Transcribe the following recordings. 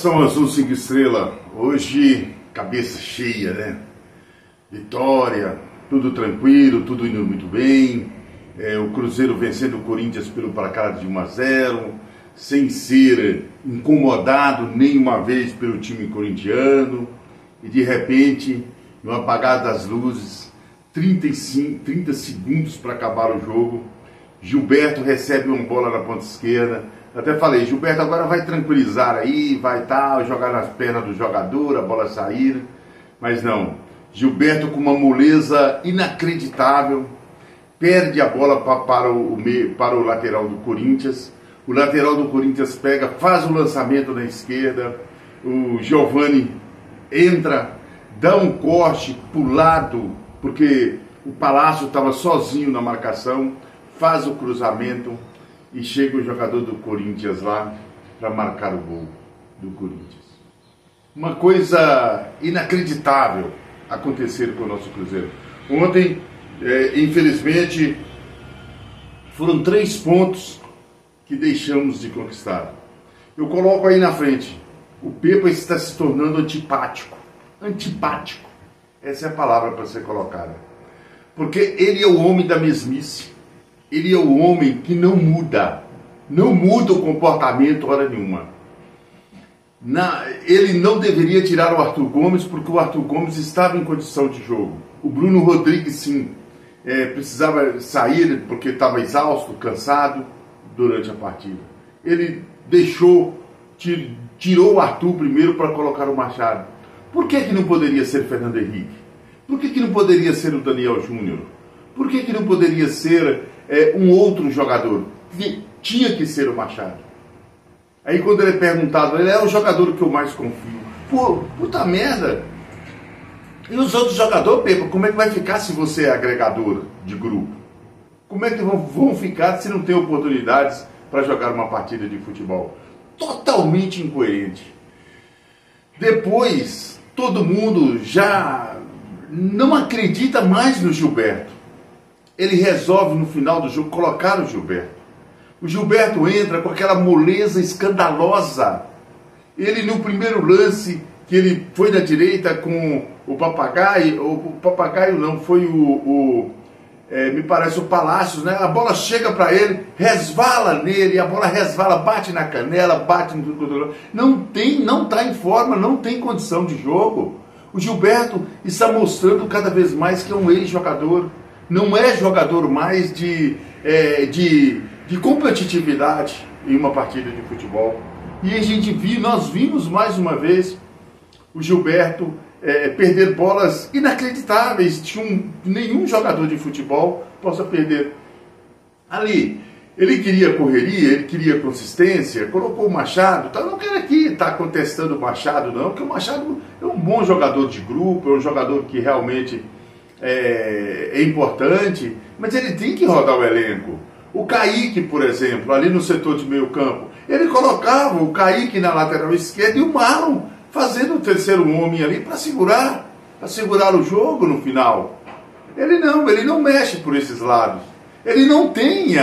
São Azul 5 estrelas, hoje cabeça cheia, né? Vitória, tudo tranquilo, tudo indo muito bem. O Cruzeiro vencendo o Corinthians pelo placar de 1-0, sem ser incomodado nenhuma vez pelo time corintiano. E de repente, no apagar das luzes, 30 segundos para acabar o jogo, Gilberto recebe uma bola na ponta esquerda. Até falei, Gilberto agora vai tranquilizar aí, vai jogar nas pernas do jogador, a bola sair. Mas não, Gilberto com uma moleza inacreditável, perde a bola para o lateral do Corinthians. O lateral do Corinthians pega, faz o lançamento na esquerda, o Giovani entra, dá um corte pro lado, porque o Palácio estava sozinho na marcação, faz o cruzamento e chega o jogador do Corinthians lá para marcar o gol do Corinthians. Uma coisa inacreditável acontecer com o nosso Cruzeiro. Ontem, infelizmente, foram 3 pontos que deixamos de conquistar. Eu coloco aí na frente, o Pepa está se tornando antipático. Antipático. Essa é a palavra para ser colocada. Porque ele é o homem da mesmice. Ele é o homem que não muda o comportamento hora nenhuma. Ele não deveria tirar o Arthur Gomes, porque o Arthur Gomes estava em condição de jogo. O Bruno Rodrigues, sim, precisava sair porque estava exausto, cansado durante a partida. Ele tirou o Arthur primeiro para colocar o Machado. Por que não poderia ser Fernando Henrique? Por que não poderia ser o Daniel Júnior? Por que não poderia ser um outro jogador? Tinha que ser o Machado. Aí quando ele é perguntado, ele é o jogador que eu mais confio. Pô, puta merda. E os outros jogadores, Pepa, como é que vai ficar se você é agregador de grupo? Como é que vão ficar se não tem oportunidades para jogar uma partida de futebol? Totalmente incoerente. Depois, todo mundo já não acredita mais no Gilberto. Ele resolve no final do jogo colocar o Gilberto. O Gilberto entra com aquela moleza escandalosa. Ele no primeiro lance, que ele foi na direita com o Papagaio não, foi me parece o Palácio, né? A bola chega para ele, resvala nele, a bola resvala, bate na canela, bate no tudo. Não está em forma, não tem condição de jogo. O Gilberto está mostrando cada vez mais que é um ex-jogador. Não é jogador mais de competitividade em uma partida de futebol. E nós vimos mais uma vez o Gilberto perder bolas inacreditáveis, nenhum jogador de futebol possa perder. Ali, ele queria correria, ele queria consistência, colocou o Machado, não quero aqui estar contestando o Machado não, porque o Machado é um bom jogador de grupo, é um jogador que realmente é importante, mas ele tem que rodar o elenco. O Kaique, por exemplo, ali no setor de meio campo, ele colocava o Kaique na lateral esquerda e o Marlon fazendo o terceiro homem ali para segurar o jogo no final. Ele não mexe por esses lados. Ele não tem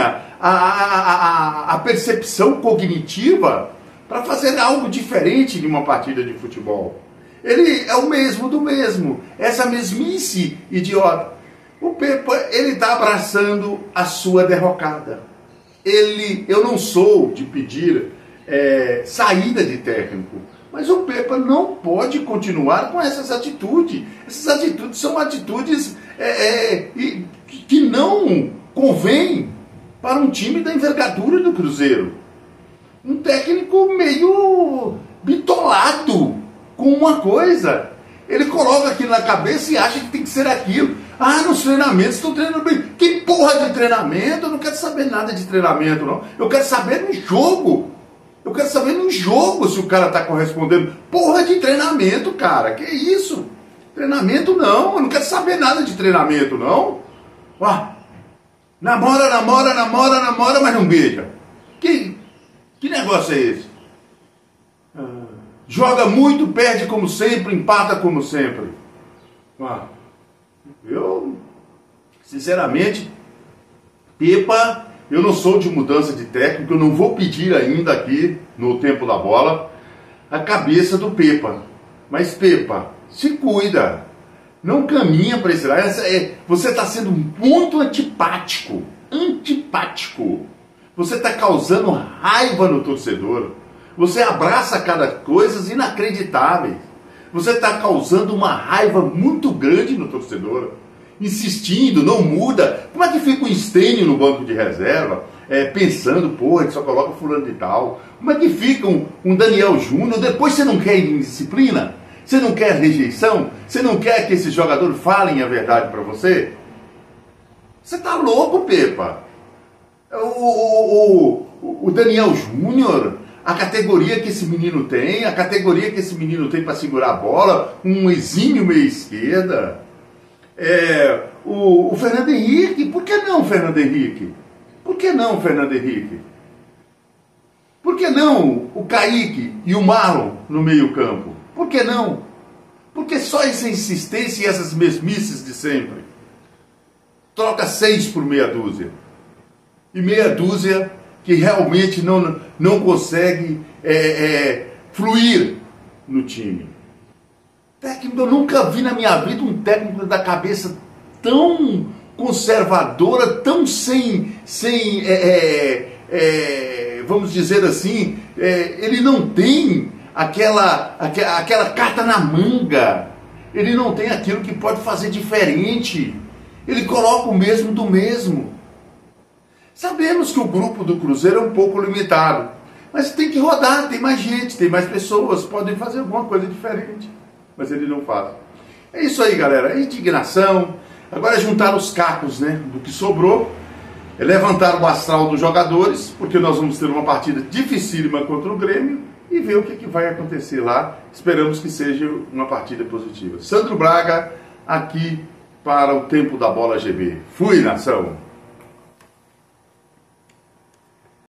a percepção cognitiva para fazer algo diferente de uma partida de futebol. Ele é o mesmo do mesmo, essa mesmice idiota. O Pepa, ele está abraçando a sua derrocada. Eu não sou de pedir saída de técnico, mas o Pepa não pode continuar com essas atitudes. Essas atitudes são atitudes que não convêm para um time da envergadura do Cruzeiro. Um técnico meio bitolado com uma coisa. Ele coloca aquilo na cabeça e acha que tem que ser aquilo. Nos treinamentos estão treinando bem. Que porra de treinamento? Eu não quero saber nada de treinamento, não. Eu quero saber no jogo. Eu quero saber no jogo se o cara está correspondendo. Porra de treinamento, cara. Que isso? Treinamento não. Eu não quero saber nada de treinamento, não. Namora, mas não beija. Que negócio é esse? Joga muito, perde como sempre, empata como sempre. Eu, sinceramente, Pepa, eu não sou de mudança de técnico, eu não vou pedir ainda aqui no tempo da bola, a cabeça do Pepa. Mas Pepa, se cuida. Não caminha para esse lado. Você está sendo muito antipático. Antipático. Você está causando raiva no torcedor. Você abraça cada coisa inacreditáveis. Você está causando uma raiva muito grande no torcedor. Insistindo, não muda. Como é que fica o Stênio no banco de reserva? Pensando, porra, ele só coloca fulano de tal. Como é que fica um Daniel Júnior? Depois você não quer indisciplina? Você não quer rejeição? Você não quer que esses jogadores falem a verdade para você? Você tá louco, Pepa. O Daniel Júnior, a categoria que esse menino tem, a categoria que esse menino tem para segurar a bola, um exímio meia esquerda. O Fernando Henrique, por que não Fernando Henrique? Por que não Fernando Henrique? Por que não o Kaique e o Marlon no meio campo? Por que não? Por que só essa insistência e essas mesmices de sempre? Troca 6 por meia dúzia. E meia dúzia que realmente não consegue fluir no time. Técnico, eu nunca vi na minha vida um técnico da cabeça tão conservadora, tão sem vamos dizer assim, ele não tem aquela carta na manga, ele não tem aquilo que pode fazer diferente, ele coloca o mesmo do mesmo. Sabemos que o grupo do Cruzeiro é um pouco limitado, mas tem que rodar, tem mais gente, tem mais pessoas, podem fazer alguma coisa diferente, mas ele não faz. É isso aí, galera, indignação. Agora é juntar os cacos, né, do que sobrou, levantar o astral dos jogadores, porque nós vamos ter uma partida dificílima contra o Grêmio e ver o que vai acontecer lá. Esperamos que seja uma partida positiva. Sandro Braga, aqui para o Tempo da Bola GB. Fui, nação!